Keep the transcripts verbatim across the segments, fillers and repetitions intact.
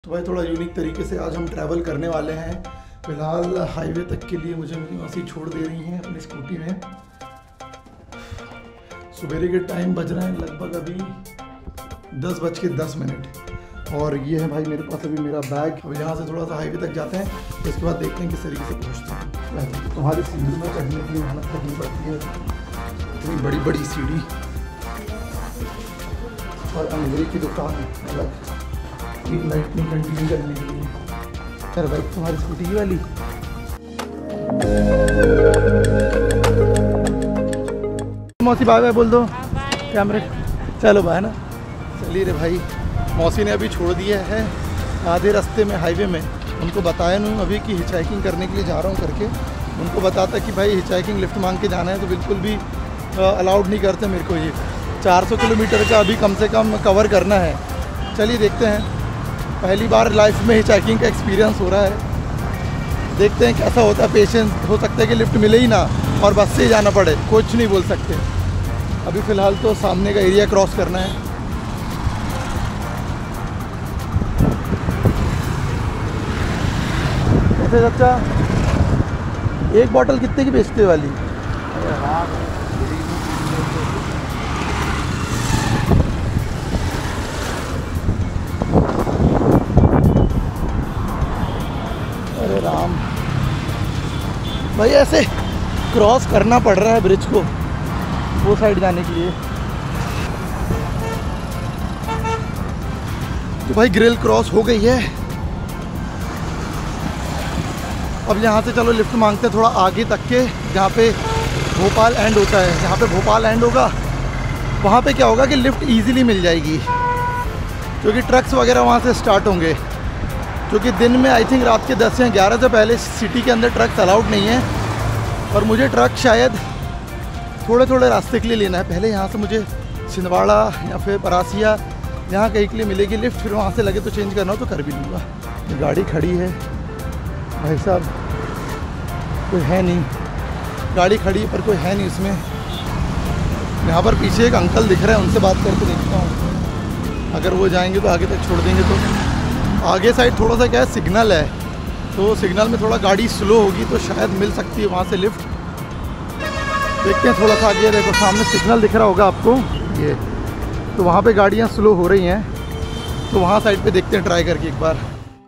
तो भाई थोड़ा यूनिक तरीके से आज हम ट्रैवल करने वाले हैं। फिलहाल हाईवे तक के लिए मुझे मेरी मौसी छोड़ दे रही हैं अपनी स्कूटी में। सवेरे के टाइम बज रहे हैं लगभग अभी दस बज के दस मिनट और ये है भाई मेरे पास अभी मेरा बैग। अब यहाँ से थोड़ा सा हाईवे तक जाते हैं, तो इसके बाद देखते हैं किस तरीके से पहुँचते हैं। तुम्हारी सीढ़ी में चढ़ने के लिए मेहनत करनी पड़ती है, इतनी बड़ी बड़ी सीढ़ी। और अंधेरे की दुकान अलग, लाइट में कंटिन्यू करने के लिए। सर बाइक तुम्हारी स्कूटी की वाली। मौसी बाय बाय बोल दो कैमरे। चलो बाय ना। चलिए रे भाई, मौसी ने अभी छोड़ दिया है आधे रास्ते में हाईवे में। उनको बताया नहीं अभी कि हिचहाइकिंग करने के लिए जा रहा हूँ करके। उनको बताता कि भाई हिचहाइकिंग लिफ्ट मांग के जाना है तो बिल्कुल भी अलाउड नहीं करते मेरे को। ये चार सौ किलोमीटर का अभी कम से कम कवर करना है। चलिए देखते हैं, पहली बार लाइफ में हिचहाइकिंग का एक्सपीरियंस हो रहा है। देखते हैं कैसा होता है। पेशेंस, हो सकता है कि लिफ्ट मिले ही ना और बस से ही जाना पड़े, कुछ नहीं बोल सकते। अभी फ़िलहाल तो सामने का एरिया क्रॉस करना है। कैसे चाचा, एक बॉटल कितने की बेचते वाली? अरे राम भाई, ऐसे क्रॉस करना पड़ रहा है ब्रिज को वो साइड जाने के लिए। तो भाई ग्रिल क्रॉस हो गई है। अब यहाँ से चलो लिफ्ट मांगते हैं थोड़ा आगे तक के, जहाँ पे भोपाल एंड होता है। जहाँ पे भोपाल एंड होगा वहाँ पे क्या होगा कि लिफ्ट इजीली मिल जाएगी, क्योंकि ट्रक्स वगैरह वहाँ से स्टार्ट होंगे। क्योंकि दिन में आई थिंक रात के दस या ग्यारह से पहले सिटी के अंदर ट्रक्स अलाउड नहीं है। और मुझे ट्रक शायद थोड़े थोड़े रास्ते के लिए लेना है। पहले यहाँ से मुझे छिंदवाड़ा या फिर परासिया यहाँ कहीं के लिए मिलेगी लिफ्ट, फिर वहाँ से लगे तो चेंज करना हो तो कर भी लूँगा। गाड़ी खड़ी है भाई साहब, कोई है नहीं। गाड़ी खड़ी पर कोई है नहीं उसमें। यहाँ पर पीछे एक अंकल दिख रहे हैं, उनसे बात करके देखता हूँ। अगर वो जाएंगे तो आगे तक छोड़ देंगे। तो आगे साइड थोड़ा सा क्या है, सिग्नल है, तो सिग्नल में थोड़ा गाड़ी स्लो होगी तो शायद मिल सकती है वहाँ से लिफ्ट। देखते हैं थोड़ा सा आगे। देखो सामने सिग्नल दिख रहा होगा आपको ये, तो वहाँ पे गाड़ियाँ स्लो हो रही हैं, तो वहाँ साइड पे देखते हैं ट्राई करके एक बार।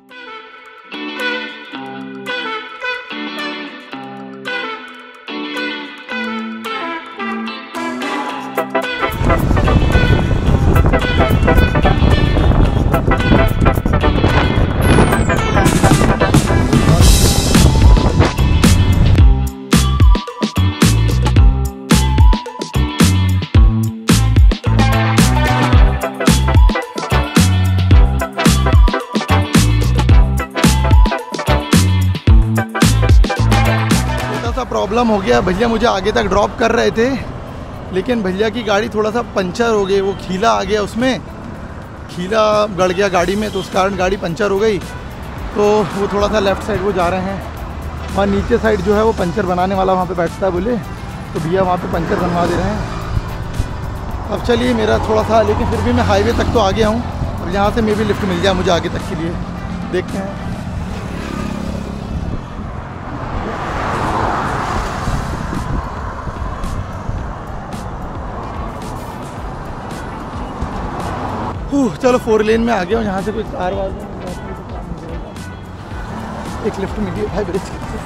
प्रॉब्लम हो गया, भैया मुझे आगे तक ड्रॉप कर रहे थे, लेकिन भैया की गाड़ी थोड़ा सा पंचर हो गई। वो खीला आ गया, उसमें खीला गड़ गया गाड़ी में, तो उस कारण गाड़ी पंचर हो गई। तो वो थोड़ा सा लेफ़्ट साइड वो जा रहे हैं। वहाँ नीचे साइड जो है वो पंचर बनाने वाला वहाँ पे बैठता है बोले, तो भैया वहाँ पे पंचर बनवा दे रहे हैं। अब चलिए मेरा थोड़ा सा, लेकिन फिर भी मैं हाईवे तक तो आ गया हूँ। अब यहाँ से मे भी लिफ्ट मिल जाए मुझे आगे तक के लिए, देखते हैं। चलो फोर लेन में आ गया हूँ। यहाँ से कोई कार वार एक लिफ्ट मिली है भाई ब्रिज।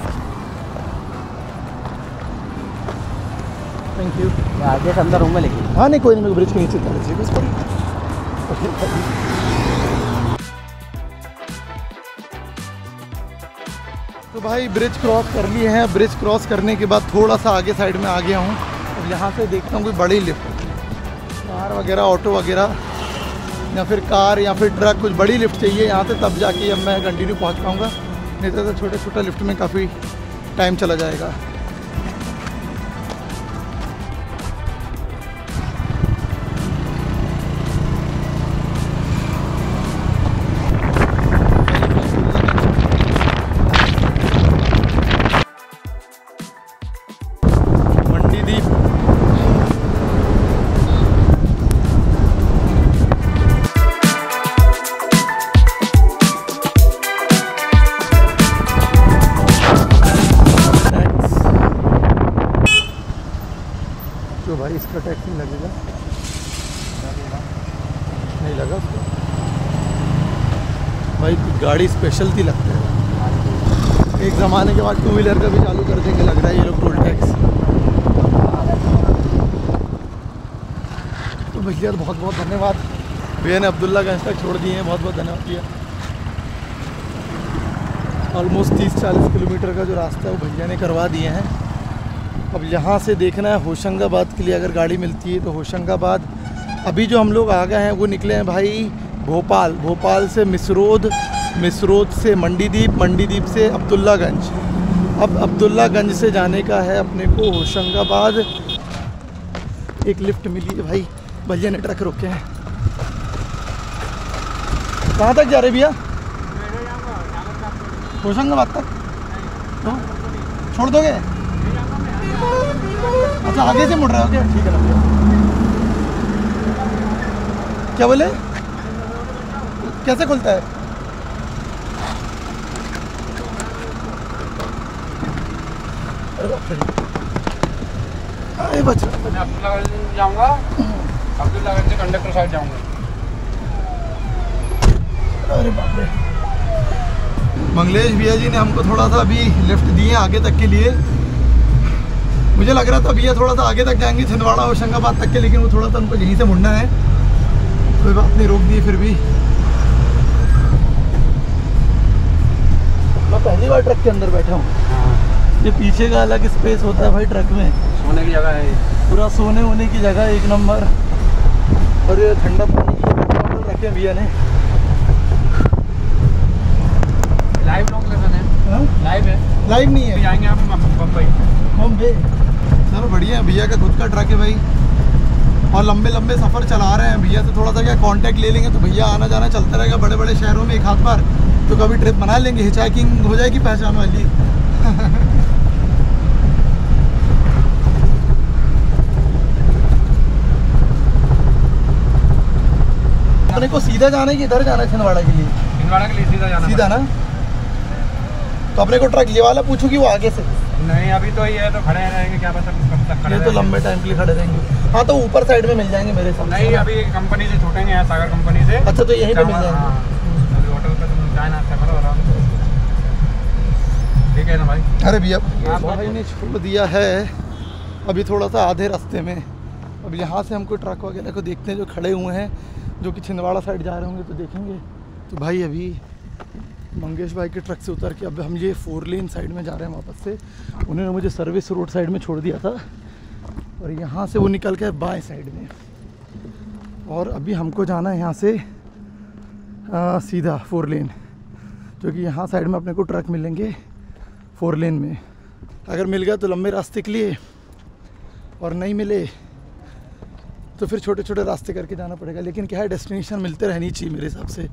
Thank you. आगे से अंदर होंगे लेकिन। हाँ नहीं कोई नहीं, मेरे को ब्रिज के नीचे चलना चाहिए बस। तो भाई ब्रिज क्रॉस कर लिए हैं। ब्रिज क्रॉस करने के बाद थोड़ा सा आगे साइड में आ गया हूँ। अब यहाँ से देखता हूँ कोई बड़ी लिफ्ट, कार वगैरह, ऑटो वगैरह, या फिर कार या फिर ट्रक, कुछ बड़ी लिफ्ट चाहिए यहाँ से, तब जाके अब मैं कंटिन्यू पहुँच पाऊँगा। नहीं तो छोटे छोटे लिफ्ट में काफ़ी टाइम चला जाएगा। इसका टैक्स नहीं लगेगा, नहीं लगा उसका भाई। गाड़ी स्पेशल थी लगता है, एक ज़माने के बाद टू व्हीलर का भी चालू कर देंगे लग रहा है ये लोग टोल टैक्स। तो भैया बहुत बहुत धन्यवाद, भैया ने अब्दुल्लागंज तक छोड़ दिए हैं, बहुत बहुत धन्यवाद भैया। ऑलमोस्ट तीस चालीस किलोमीटर का जो रास्ता है वो भैया ने करवा दिए हैं। अब यहाँ से देखना है होशंगाबाद के लिए अगर गाड़ी मिलती है तो होशंगाबाद। अभी जो हम लोग आ गए हैं वो निकले हैं भाई भोपाल, भोपाल से मिसरोद, मिसरोद से मंडीदीप, मंडीदीप से अब्दुल्लागंज। अब अब्दुल्लागंज से जाने का है अपने को होशंगाबाद। एक लिफ्ट मिली है भाई, भैया ने ट्रक रोके हैं। कहाँ तक जा रहे भैया? होशंगाबाद तक तो छोड़ दोगे? अच्छा आगे से मुड़ रहे हो क्या? ठीक है ना भैया। क्या बोले? कैसे खुलता है? अरे बच्चा मैं अब्दुल्लागंज जाऊंगा, अब्दुल्लागंज से कंडक्टर साइड जाऊंगा। अरे बाप रे। मंगलेश भैया जी ने हमको थोड़ा सा अभी लिफ्ट दिए आगे तक के लिए। मुझे लग रहा था भैया थोड़ा सा आगे तक जाएंगे छिंदवाड़ा होशंगाबाद तक के, लेकिन वो थोड़ा सा उनको यहीं से मुड़ना है, कोई बात नहीं, रोक दिए। फिर भी मैं पहली बार ट्रक के अंदर बैठा हूँ। ये पीछे का अलग स्पेस होता है भाई ट्रक में, सोने की जगह है, पूरा सोने होने की जगह एक नंबर। और ये ठंडा पानी की बॉटल रखे भैया ने। लाइव लोकेशन है, लाइव है, लाइव नहीं है, जाएंगे हम बम्बई बम्बे। चलो बढ़िया है, भैया का खुद का ट्रक है भाई, और लंबे लंबे सफ़र चला रहे हैं। भैया से थोड़ा सा क्या कांटेक्ट ले लेंगे तो भैया आना जाना चलता रहेगा बड़े बड़े शहरों में एक हाथ बार, तो कभी ट्रिप बना लेंगे, हिचाइकिंग हो जाएगी पहचान वाली। अपने को सीधा जाना है कि इधर जाना है छिंदवाड़ा के लिए? छिंदवाड़ा के लिए सीधा जाना, सीधा ना। तो अपने को ट्रक ये वाला पूछूं कि वो आगे से? नहीं अभी तो ये तो खड़े रहेंगे, क्या पता कब तक खड़े ये तो लंबे टाइम के लिए खड़े रहेंगे। हाँ तो ऊपर साइड में मिल जाएंगे मेरे साथ। नहीं अभी कंपनी से छूटेंगे यहाँ, सागर कंपनी से। अच्छा तो यहीं पे मिल जाएंगे। अभी होटल पे तुम चाय नाश्ता करो आराम से, ठीक है ना भाई? अरे भैया भाई ने छोड़ दिया है अभी थोड़ा सा आधे रास्ते में। अब यहाँ से हमको ट्रक वगैरह को देखते हैं जो खड़े हुए हैं, जो कि छिंदवाड़ा साइड जा रहे होंगे तो देखेंगे। तो भाई अभी मंगेश भाई के ट्रक से उतर के अब हम ये फोर लेन साइड में जा रहे हैं वापस से। उन्होंने मुझे सर्विस रोड साइड में छोड़ दिया था और यहाँ से वो निकल के बाएं साइड में, और अभी हमको जाना है यहाँ से आ, सीधा फोर लेन, जो कि यहाँ साइड में अपने को ट्रक मिलेंगे फोर लेन में। अगर मिल गया तो लंबे रास्ते के लिए, और नहीं मिले तो फिर छोटे छोटे रास्ते करके जाना पड़ेगा। लेकिन क्या है, डेस्टिनेशन मिलते रहनी चाहिए मेरे हिसाब से।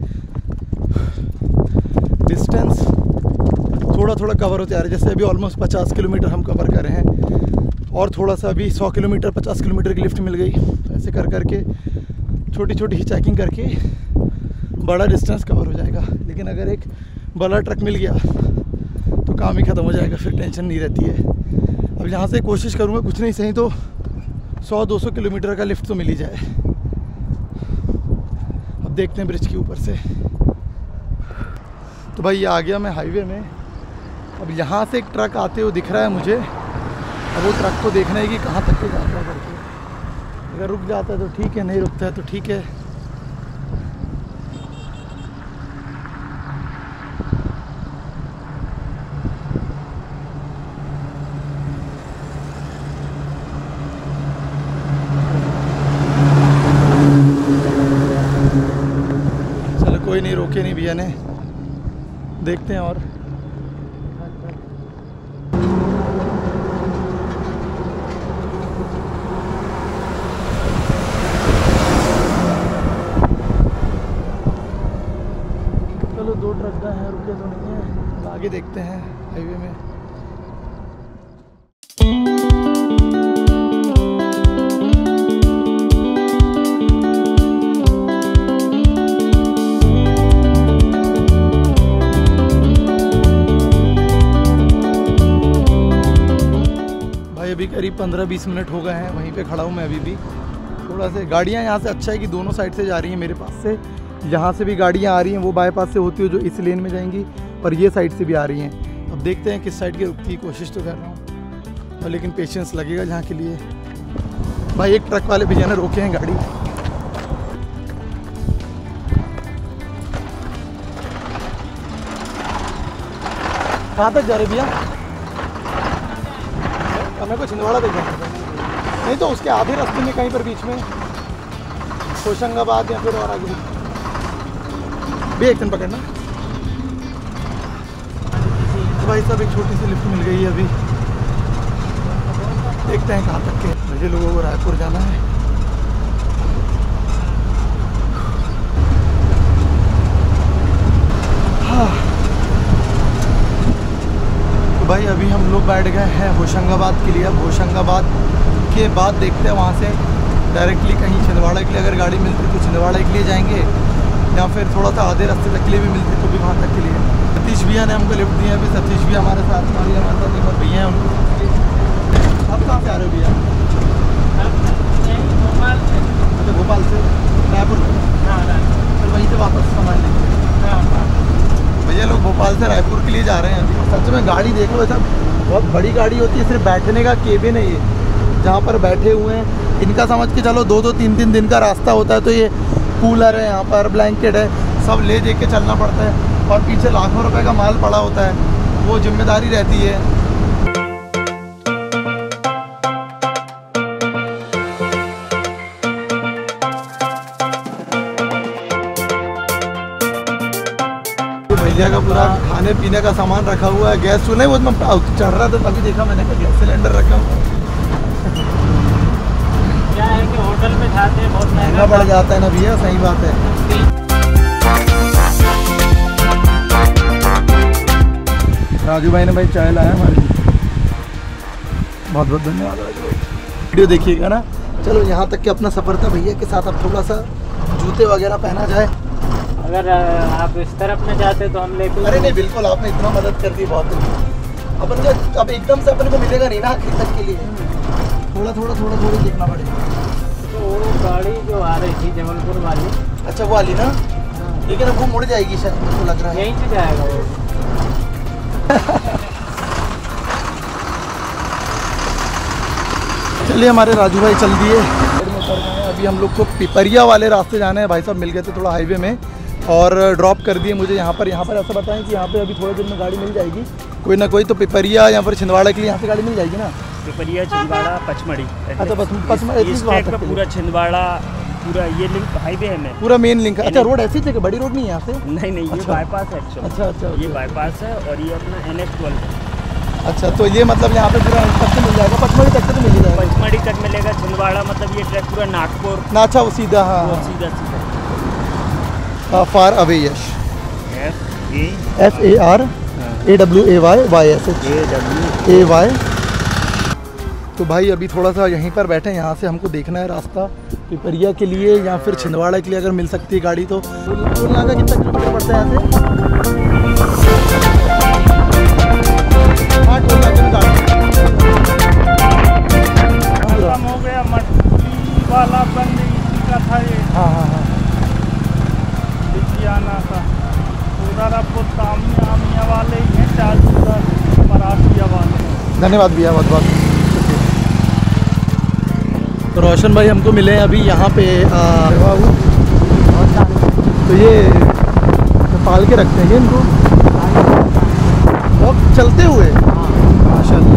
डिस्टेंस थोड़ा थोड़ा कवर होते आ रहे, जैसे अभी ऑलमोस्ट पचास किलोमीटर हम कवर कर रहे हैं, और थोड़ा सा अभी सौ किलोमीटर पचास किलोमीटर की लिफ्ट मिल गई। तो ऐसे कर करके छोटी छोटी ही चेकिंग करके बड़ा डिस्टेंस कवर हो जाएगा। लेकिन अगर एक बड़ा ट्रक मिल गया तो काम ही ख़त्म हो जाएगा, फिर टेंशन नहीं रहती है। अब यहाँ से कोशिश करूँगा कुछ नहीं सही तो सौ दो सौ किलोमीटर का लिफ्ट तो मिल ही जाए। अब देखते हैं ब्रिज के ऊपर से। तो भाई ये आ गया मैं हाईवे में। अब यहाँ से एक ट्रक आते हुए दिख रहा है मुझे, अब वो ट्रक को देखना है कि कहाँ तक के जाता है करके। अगर रुक जाता है तो ठीक है, नहीं रुकता है तो ठीक है। चलो कोई नहीं, रोके नहीं भैया ने, देखते हैं। और चलो दो ट्रक गए हैं, रुके तो नहीं है, आगे देखते हैं हाईवे में। करीब पंद्रह बीस मिनट हो गए हैं, वहीं पे खड़ा हूँ मैं अभी भी। थोड़ा से गाड़ियाँ यहाँ से अच्छा है कि दोनों साइड से जा रही हैं मेरे पास से, यहाँ से भी गाड़ियाँ आ रही हैं, वो बाईपास से होती है जो इस लेन में जाएंगी, और ये साइड से भी आ रही हैं। अब देखते हैं किस साइड की रुकती की कोशिश तो कर रहा हूँ, और लेकिन पेशेंस लगेगा जहाँ के लिए। भाई एक ट्रक वाले भैया ने रोके हैं गाड़ी। कहाँ तक जा रहे भैया? हमें को छिंदवाड़ा तक जाना है, नहीं तो उसके आधे रास्ते में कहीं पर बीच में होशंगाबाद या फिर और आगे भी एक दिन पकड़ना। तो भाई साहब एक छोटी सी लिफ्ट मिल गई है अभी, देखते हैं कहाँ तक के। मुझे लोगों को रायपुर जाना है। हाँ तो भाई अभी हम लोग बैठ गए हैं होशंगाबाद के लिए। अब होशंगाबाद के बाद देखते हैं वहाँ से डायरेक्टली कहीं छिंदवाड़ा के लिए अगर गाड़ी मिलती तो छिंदवाड़ा के लिए जाएंगे, या फिर थोड़ा सा आधे रास्ते तक के लिए भी मिलती तो भी वहाँ तक के लिए। सतीश भैया ने हमको लिफ्ट दिया, अभी सतीश भैया हमारे साथ में, हमारे साथ एक और भैया हैं उनको। आप कहाँ से आ रहे हो भैया? भोपाल से। अच्छा भोपाल से रायपुर? हाँ फिर वहीं से वापस सामान लेंगे। भैया लोग भोपाल से रायपुर के लिए जा रहे हैं अभी। सच में गाड़ी देख लो, ऐसा बहुत बड़ी गाड़ी होती है, सिर्फ बैठने का केबिन है ये, जहाँ पर बैठे हुए हैं। इनका समझ के चलो दो दो तीन तीन दिन का रास्ता होता है, तो ये कूलर है, यहाँ पर ब्लैंकेट है, सब ले दे के चलना पड़ता है, और पीछे लाखों रुपए का माल पड़ा होता है, वो जिम्मेदारी रहती है। भैया का पूरा खाने पीने का सामान रखा हुआ है, गैस चूल्हे वो मैं चढ़ रहा था तभी देखा मैंने कि गैस सिलेंडर रखा हुआ है। क्या है कि होटल में खाते हैं बहुत महंगा पड़ जाता है ना भैया, सही बात है। राजू भाई ने भाई चाय लाया हमारे लिए, बहुत बहुत धन्यवाद राजू भाई। वीडियो देखिएगा ना। चलो यहाँ तक के अपना सफ़र था भैया के साथ। अब थोड़ा सा जूते वगैरह पहना जाए। अगर आप इस तरफ में जाते तो हम लेके। अरे नहीं बिल्कुल, आपने इतना मदद कर दी बहुत। अपन को अब एकदम से अपन को मिलेगा नहीं ना आखिर तक के लिए, थोड़ा थोड़ा थोड़ा थोड़ा देखना पड़ेगा। तो वो गाड़ी जो आ रही थी जबलपुर वाली, अच्छा वो वाली ना, लेकिन अब वो मुड़ जाएगी शायद, मुझको लग रहा है यहीं से जाएगा वो। चलिए हमारे राजू भाई चल दिए। अभी हम लोग को पिपरिया वाले रास्ते जाना है। भाई साहब मिल गए थे थोड़ा हाईवे में, और ड्रॉप कर दिए मुझे यहाँ पर। यहाँ पर ऐसा बताएं कि यहाँ पे अभी थोड़े दिन में गाड़ी मिल जाएगी कोई ना कोई, तो पिपरिया या फिर छिंदवाड़ा के लिए यहाँ से गाड़ी मिल जाएगी ना? पिपरिया, छिंदवाड़ा, पचमढ़ी। अच्छा बस पचमढ़ी पूरा छिंदवाड़ा, पूरा ये लिंक हाईवे है, में पूरा मेन लिंक है। अच्छा रोड ऐसी थी, बड़ी रोड नहीं है यहाँ से? नहीं नहीं, ये बाईपास है एक्चुअली। अच्छा अच्छा, ये बाईपास है, और ये अपना एन एच ट्वेल्व। अच्छा तो ये मतलब यहाँ पे पूरा तक से मिल जाएगा, पचमढ़ी तक तो मिल ही जाएगा। पचमढ़ी तक मिलेगा, छिंदवाड़ा मतलब ये ट्रैक पूरा नागपुर ना। अच्छा वो सीधा, हाँ सीधा सीधा फार अवे यश, F A F A R A W A Y Y S H A W A Y. तो भाई अभी थोड़ा सा यहीं पर बैठे हैं, यहाँ से हमको देखना है रास्ता पिपरिया के लिए या फिर छिंदवाड़ा के लिए अगर मिल सकती है गाड़ी तो। टोल नाका कितना किलोमीटर पड़ता है यहाँ से? हाँ टोल नाके में गाड़ी खत्म हो गया, मट्टी वाला बंद इसी का था ये। हाँ हाँ हाँ आना था उधर, आपको तामिया आमिया वाले ही हैं, चार उधर मराठिया वाले। धन्यवाद भैया बहुत बहुत। तो रोशन भाई हमको मिले अभी यहाँ पे बाबू, तो ये पाल के रखते हैं इनको बहुत चलते हुए माशाल्लाह।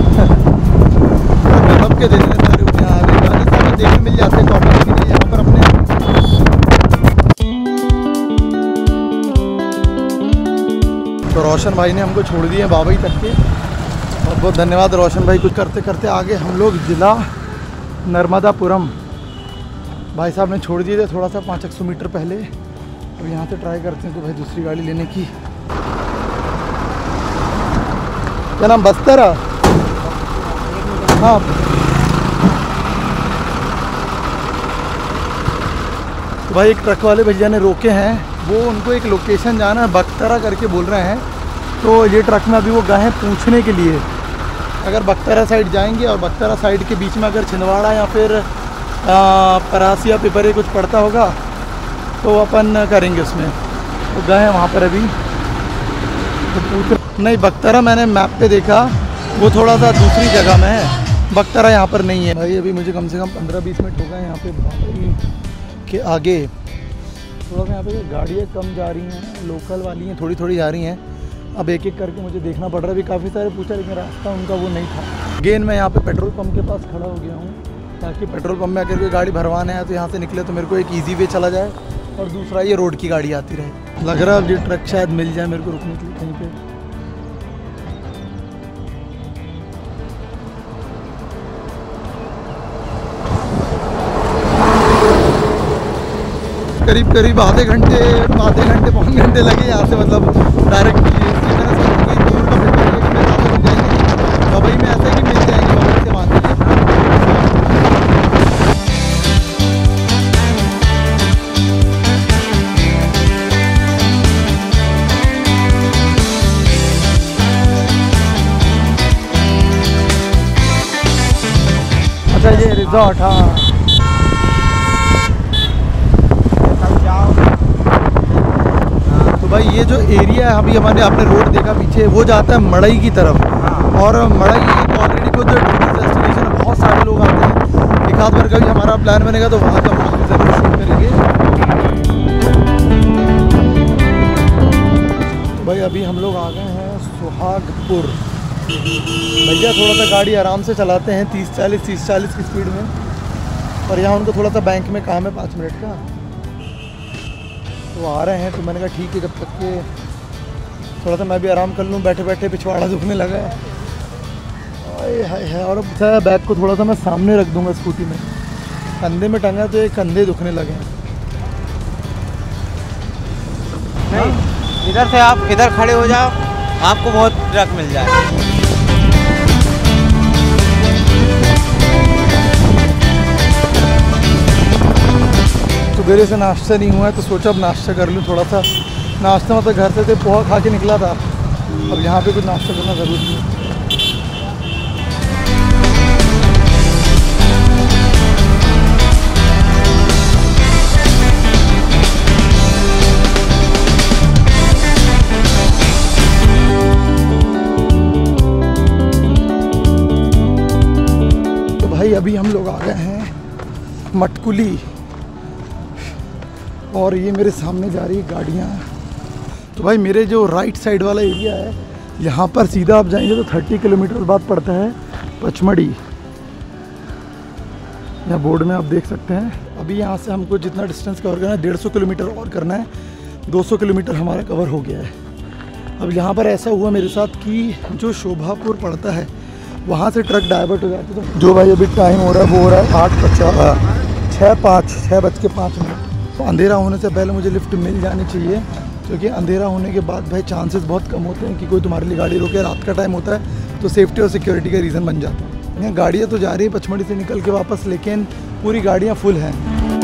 गजब के दिन सारे यहाँ देखने मिल जाते हैं टॉपिक के लिए यहाँ पर अपने। तो रोशन भाई ने हमको छोड़ दिए बाबई तक के, बहुत बहुत धन्यवाद रोशन भाई। कुछ करते करते आगे हम लोग ज़िला नर्मदापुरम। भाई साहब ने छोड़ दिए थे थोड़ा सा पाँच एक सौ मीटर पहले। अब यहाँ से ट्राई करते हैं तो भाई दूसरी गाड़ी लेने की। क्या नाम बस्तरा? हाँ तो भाई एक ट्रक वाले भैया ने रोके हैं, वो उनको एक लोकेशन जाना है, बख्तरा करके बोल रहे हैं। तो ये ट्रक में अभी वो गए हैं पूछने के लिए, अगर बख्तरा साइड जाएंगे और बख्तरा साइड के बीच में अगर छिंदवाड़ा या फिर परासी या पिपरे कुछ पड़ता होगा तो अपन करेंगे उसमें। तो गए हैं वहाँ पर अभी तो पूछ नहीं, बख्तरा मैंने मैप पे देखा वो थोड़ा सा दूसरी जगह में है, बख्तरा यहाँ पर नहीं है भाई। अभी मुझे कम से कम पंद्रह बीस मिनट हो गए यहाँ पे बाबरी के आगे। थोड़ा सा यहाँ पे गाड़ियाँ कम जा रही हैं, लोकल वाली हैं थोड़ी थोड़ी जा रही हैं। अब एक एक करके मुझे देखना पड़ रहा है। अभी काफ़ी सारे पूछा लेकिन रास्ता उनका वो नहीं था। अगेन मैं यहाँ पे पेट्रोल पंप के पास खड़ा हो गया हूँ ताकि पेट्रोल पंप में अगर कोई गाड़ी भरवाना है तो यहाँ से निकले तो मेरे को एक इजी वे चला जाए और दूसरा ये रोड की गाड़ी आती रहे। लग रहा है अब ये ट्रक शायद मिल जाए मेरे को रुकने के लिए कहीं पर। करीब करीब आधे घंटे आधे घंटे पौन घंटे लगे यहाँ से, मतलब डायरेक्ट कोई दूर का फिर दुबई में ऐसे ही मिल जाएंगे बबई से मान लीजिए। अच्छा ये रिजॉर्ट, हाँ भाई ये जो एरिया है अभी हमारे आपने रोड देखा पीछे वो जाता है मड़ई की तरफ। और मड़ई एक ऑलरेडी कुछ डेस्टिनेशन है, बहुत सारे लोग आते हैं। एक आध बार कभी हमारा प्लान बनेगा तो वहाँ का हम जरूर शूट करेंगे। तो भाई अभी हम लोग आ गए हैं सुहागपुर। भैया थोड़ा सा गाड़ी आराम से चलाते हैं, तीस चालीस तीस चालीस की स्पीड में। और यहाँ उनको थोड़ा सा बैंक में काम है पाँच मिनट का, तो आ रहे हैं। तो मैंने कहा ठीक है जब तक के थोड़ा सा मैं भी आराम कर लूँ, बैठे बैठे पिछवाड़ा दुखने लगा है। हाय हाय। और अब बैग को थोड़ा सा मैं सामने रख दूंगा स्कूटी में, कंधे में टंगा तो ये कंधे दुखने लगे हैं। नहीं, इधर से आप इधर खड़े हो जाओ, आपको बहुत ट्रक मिल जाए। सुबह से नाश्ता नहीं हुआ है तो सोचा अब नाश्ता कर लूँ थोड़ा सा। नाश्ता मतलब घर से थे पोहा खा के निकला था, अब यहाँ पे कुछ नाश्ता करना ज़रूरी है। तो भाई अभी हम लोग आ गए हैं मटकुली और ये मेरे सामने जा रही है गाड़ियाँ। तो भाई मेरे जो राइट साइड वाला एरिया है यहाँ पर सीधा आप जाएंगे तो तीस किलोमीटर बाद पड़ता है पचमढ़ी। यहाँ बोर्ड में आप देख सकते हैं। अभी यहाँ से हमको जितना डिस्टेंस कवर करना है डेढ़ सौ किलोमीटर और करना है, दो सौ किलोमीटर हमारा कवर हो गया है। अब यहाँ पर ऐसा हुआ मेरे साथ कि जो शोभापुर पड़ता है वहाँ से ट्रक डाइवर्ट हो जाती है। तो जो भाई अभी टाइम हो रहा है वो हो रहा है आठ पचास छः पाँच छः बज के पाँच मिनट। तो अंधेरा होने से पहले मुझे लिफ्ट मिल जानी चाहिए, क्योंकि अंधेरा होने के बाद भाई चांसेस बहुत कम होते हैं कि कोई तुम्हारे लिए गाड़ी रोके। रात का टाइम होता है तो सेफ्टी और सिक्योरिटी का रीज़न बन जाता है। यहाँ गाड़ियाँ तो जा रही है पचमढ़ी से निकल के वापस, लेकिन पूरी गाड़ियाँ फुल हैं।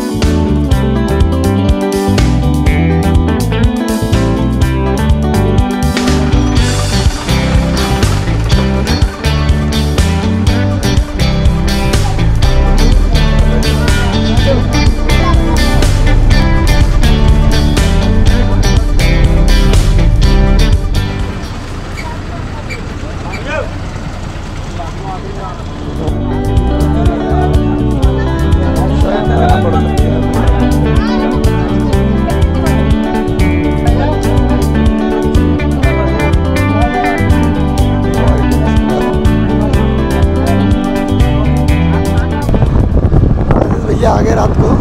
आ गए रात को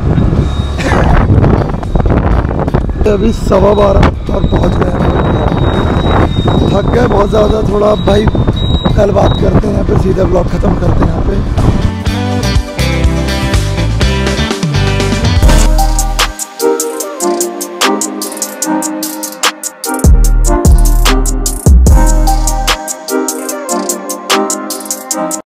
अभी सवा बारह और पहुंच गए। थक गए बहुत ज़्यादा थोड़ा। भाई कल बात करते हैं फिर सीधा ब्लॉग ख़त्म करते हैं।